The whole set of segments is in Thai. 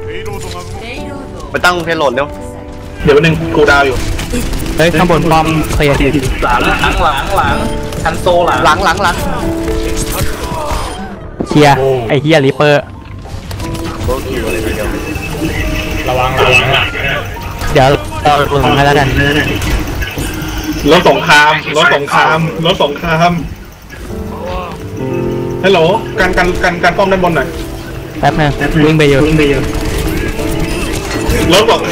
ไปตั้งเพลโหลดเร็วเดี๋ยวนึงกูดาวอยู่เฮ้ยข้างบนป้อมเคลียร์ทีหลังคันโซหลังหลังเคลียร์ไอ้เฮียริปเปอร์ระวังเดี๋ยวเราลงให้แล้วกันรถสงครามฮัลโหลกันป้อมด้านบนหน่อยแป๊บนึงวิ่งไปอยู่รถบอก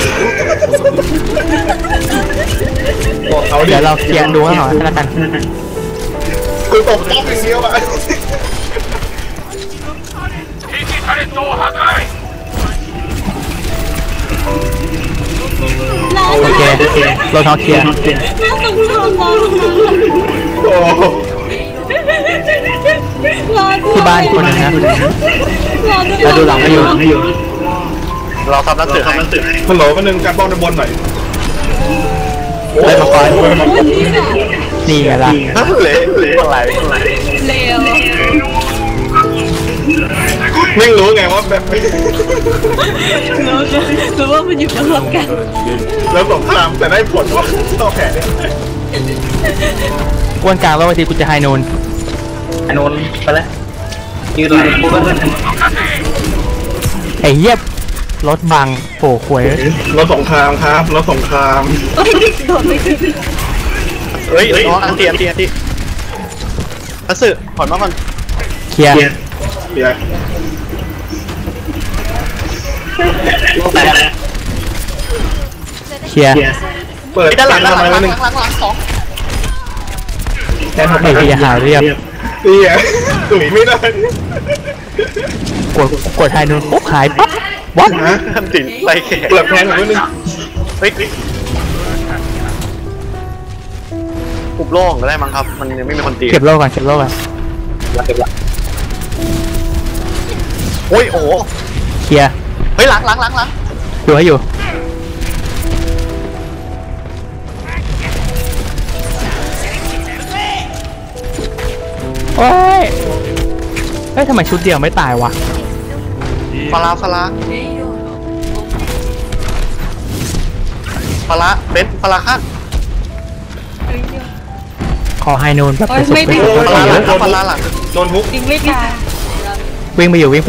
เขาดิเดี๋ยวเราเคลียร์ดูให้หน่อยให้แล้วกันกูตกป้อมอย่างเดียวอ่ะโอเครถเขาเคลียร์โอ้ที่บ้านคนหนึงนะเราดูหลังให้อยู่เราทำหนังสือให้ฮัลโหลมาหนึ่งกันป้อมด้านบนหน่อยเลยมาก่อนนี่ไงล่ะเละอะไรไม่รู้ไงว่าแบบหรือว่ามันอยู่รวมกันแล้วสงครามแต่ได้ผลว่าต่อแผนเนี่ยกวนกลางแล้วบางทีกูจะไฮนูนไอ้นนไปเลยยืนหลังกูก็ได้ไอ้เหี้ยรถบังโผล่ขวยรถสงครามครับรถสงครามโดดไม่ขึ้นเฮ้ยน้องอันเตียหนังสือถอนมาก่อนเคลียร์เดี๋ยวเคลียร์เปิดด้านหลังทำไมวะหนึ่งสองแทนทำไมไอ้เหี้ยหายเรียบนี่อ่ะตุ๋ยไม่ได้กดไฮนูนปุ๊บหายปั๊บวัดฮะท่านติไรแขกเปิดแทนผมนิดนึงเฮ้ยปุบโล่งก็ได้มั้งครับมันยังไม่มีคนตีเก็บโล่ก่อนเก็บโล่ก่อนโอ้ยโอ้เคลียร์เฮ้ยหลังดูให้อยู่โอ้ยเฮ้ยทำไมชุดเดียวไม่ตายวะฟาราเบนฟาราข้างขอไฮนูนแบบไปสุดไปฟาราหลังสุดฟาราหลังโดนทุกยิงไม่ตายวิ่งไปอยู่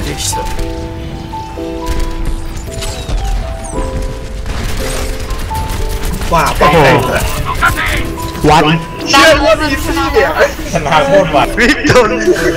ว่าโอ้โหวัดเชื่อว่ามีซี่เนี่ยชนะโคตรวัดวิกจน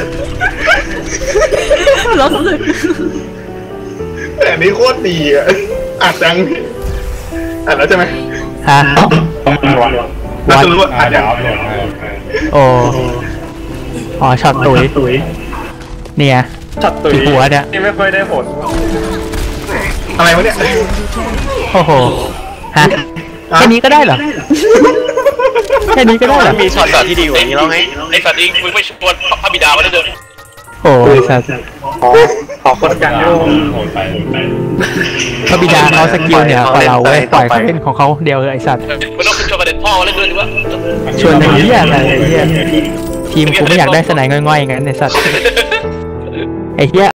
รถสึกแต่อันนี้โคตรดีอ่ะอัดจังอัดแล้วใช่ไหมฮะน่าจะรู้ว่าอัดยังโอ้อ๋อช็อตตุ๋ยเนี่ยชัดตุ๋ยที่หัวเนี่ยนี่ไม่ค่อยได้ผลอะไรวะเนี่ยโอ้โหฮะแค่นี้ก็ได้เหรอแค่นี้ก็ได้เหรอมีช็อตแบบที่ดีกว่านี้แล้วไงไอสัตว์เองมึงไม่ชวนพระบิดามาได้เดินโอ้ยสัสขอคนกลางพระบิดาเขาสกิลเนี่ยกว่าเราเว้ยปล่อยเขาเป็นของเขาเดียวเลยไอสัตว์มันต้องชวนกระเด็นพ่อมาเล่นด้วยหรือว่าชวนในเหี้ยอะไรไอ้เหี้ยทีมกูไม่อยากได้สไนด์ง่อยๆอย่างนั้นไอสัตว์ไอ้เหี้ย